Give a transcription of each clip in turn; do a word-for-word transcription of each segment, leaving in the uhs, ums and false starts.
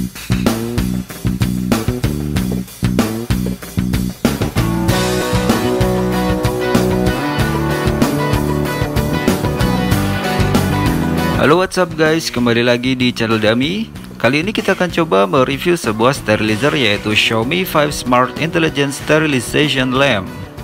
Halo, what's up guys, kembali lagi di channel Dami. Kali ini kita akan coba mereview sebuah sterilizer, yaitu Xiaomi five Smart Intelligent Sterilization Lamp.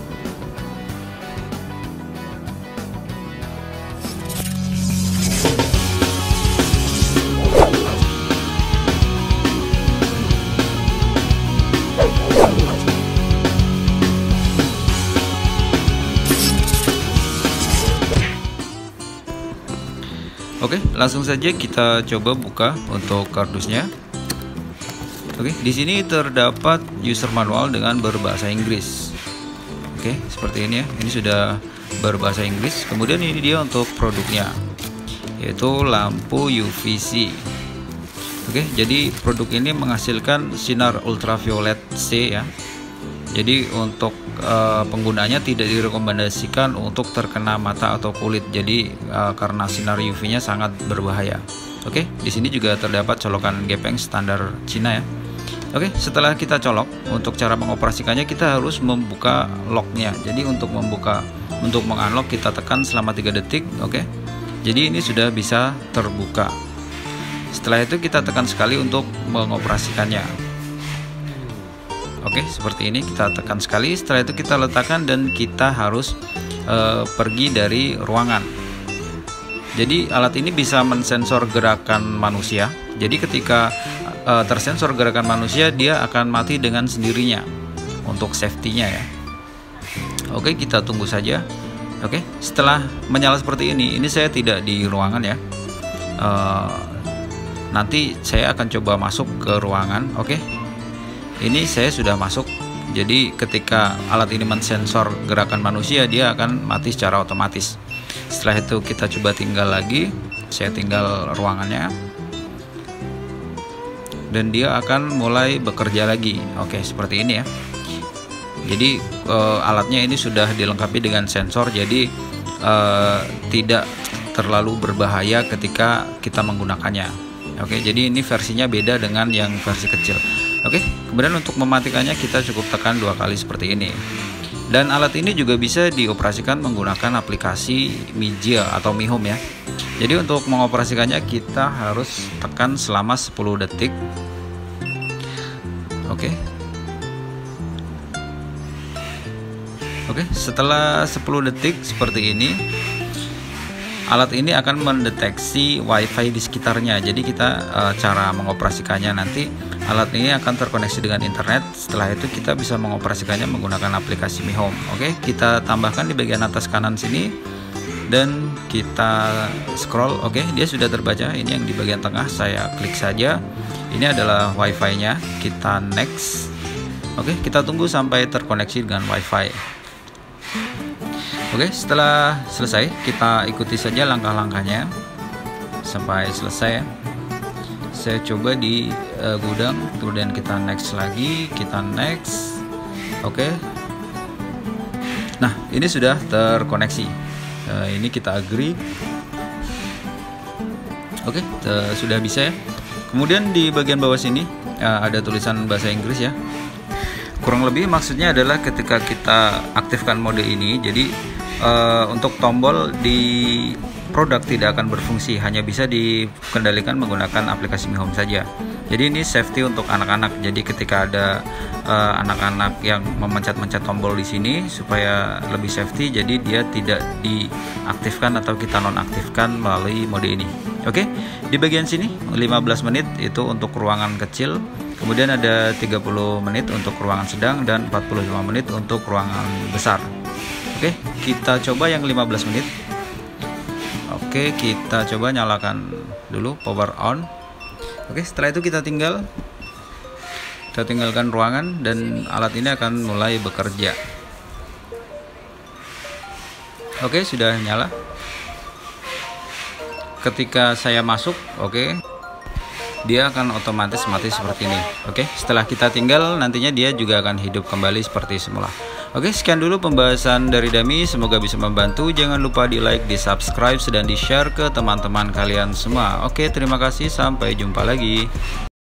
Oke, langsung saja kita coba buka untuk kardusnya. Oke, di sini terdapat user manual dengan berbahasa Inggris. Oke, seperti ini ya. Ini sudah berbahasa Inggris. Kemudian ini dia untuk produknya, yaitu lampu U V C. Oke, jadi produk ini menghasilkan sinar ultraviolet C ya. Jadi untuk uh, penggunanya tidak direkomendasikan untuk terkena mata atau kulit. Jadi uh, karena sinar U V-nya sangat berbahaya. Oke, di sini juga terdapat colokan gepeng standar Cina ya. Oke, setelah kita colok, untuk cara mengoperasikannya kita harus membuka locknya. Jadi untuk membuka, untuk mengunlock kita tekan selama tiga detik. Oke, jadi ini sudah bisa terbuka. Setelah itu kita tekan sekali untuk mengoperasikannya. Oke, seperti ini kita tekan sekali. Setelah itu kita letakkan dan kita harus e, pergi dari ruangan. Jadi alat ini bisa mensensor gerakan manusia. Jadi ketika e, tersensor gerakan manusia, dia akan mati dengan sendirinya untuk safety-nya ya. Oke, kita tunggu saja. Oke, setelah menyala seperti ini, ini saya tidak di ruangan ya. E, nanti saya akan coba masuk ke ruangan. Oke. Ini saya sudah masuk. Jadi ketika alat ini mensensor gerakan manusia, dia akan mati secara otomatis. Setelah itu kita coba tinggal lagi. Saya tinggal ruangannya, dan dia akan mulai bekerja lagi. Oke, seperti ini ya. Jadi e, alatnya ini sudah dilengkapi dengan sensor, jadi e, tidak terlalu berbahaya ketika kita menggunakannya. Oke, jadi ini versinya beda dengan yang versi kecil. Oke, kemudian untuk mematikannya kita cukup tekan dua kali seperti ini. Dan alat ini juga bisa dioperasikan menggunakan aplikasi Mijia atau Mi Home ya. Jadi untuk mengoperasikannya kita harus tekan selama sepuluh detik. Oke. Oke, setelah sepuluh detik seperti ini, alat ini akan mendeteksi WiFi di sekitarnya. Jadi kita e, cara mengoperasikannya nanti, alat ini akan terkoneksi dengan internet. Setelah itu kita bisa mengoperasikannya menggunakan aplikasi Mi Home. Oke, kita tambahkan di bagian atas kanan sini dan kita scroll. Oke, dia sudah terbaca. Ini yang di bagian tengah, saya klik saja. Ini adalah WiFi-nya. Kita next. Oke, kita tunggu sampai terkoneksi dengan WiFi. Oke, setelah selesai kita ikuti saja langkah-langkahnya sampai selesai ya. Saya coba di uh, gudang, kemudian kita next lagi, kita next. Oke. Nah, ini sudah terkoneksi. Uh, ini kita agree. Oke, uh, sudah bisa ya. Kemudian di bagian bawah sini uh, ada tulisan bahasa Inggris ya. Kurang lebih maksudnya adalah ketika kita aktifkan mode ini, jadi uh, untuk tombol di produk tidak akan berfungsi, hanya bisa dikendalikan menggunakan aplikasi Mi Home saja. Jadi ini safety untuk anak-anak. Jadi ketika ada anak-anak uh, yang memencet-mencet tombol di sini supaya lebih safety, jadi dia tidak diaktifkan atau kita nonaktifkan melalui mode ini. Oke, di bagian sini lima belas menit itu untuk ruangan kecil. Kemudian ada tiga puluh menit untuk ruangan sedang dan empat puluh lima menit untuk ruangan besar. Oke, kita coba yang lima belas menit. Oke, kita coba nyalakan dulu power on. Oke, setelah itu kita tinggal kita tinggalkan ruangan dan alat ini akan mulai bekerja. Oke, sudah nyala. Ketika saya masuk, oke, dia akan otomatis mati seperti ini. Oke, setelah kita tinggal, nantinya dia juga akan hidup kembali seperti semula. Oke, sekian dulu pembahasan dari Dami. Semoga bisa membantu. Jangan lupa di like, di subscribe, dan di share ke teman-teman kalian semua. Oke, terima kasih. Sampai jumpa lagi.